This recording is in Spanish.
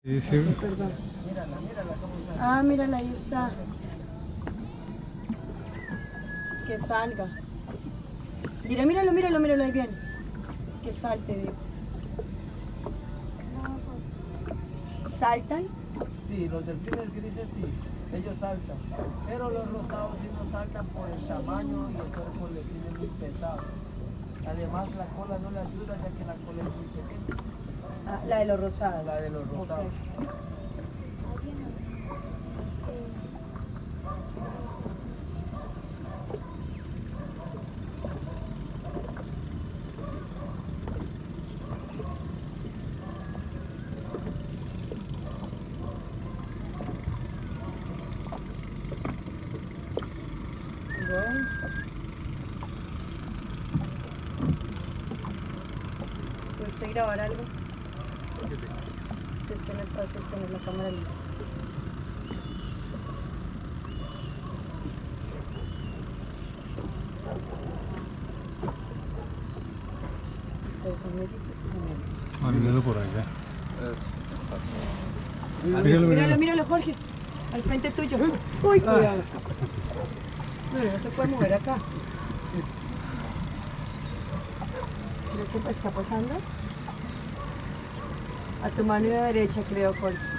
Sí, sí. Ok, perdón. Mírala, cómo sale. Ah, mírala, ahí está. Que salga. Mira, míralo, ahí viene. Que salte, digo. ¿Saltan? Sí, los delfines grises sí, ellos saltan. Pero los rosados sí no saltan por el tamaño y el cuerpo le tiene muy pesado. Además la cola no le ayuda ya que la cola es muy pequeña. Ah, la de los rosados. La de los rosados. Ok. Bueno. ¿Pudiste grabar algo? Si es que no es fácil tener la cámara lista. Ustedes son mellizos o gemelos. Ah, míralo por allá. Míralo, Jorge. Al frente tuyo. Uy, cuidado. No se puede mover acá. Creo que está pasando a tu mano derecha, creo, Jorge.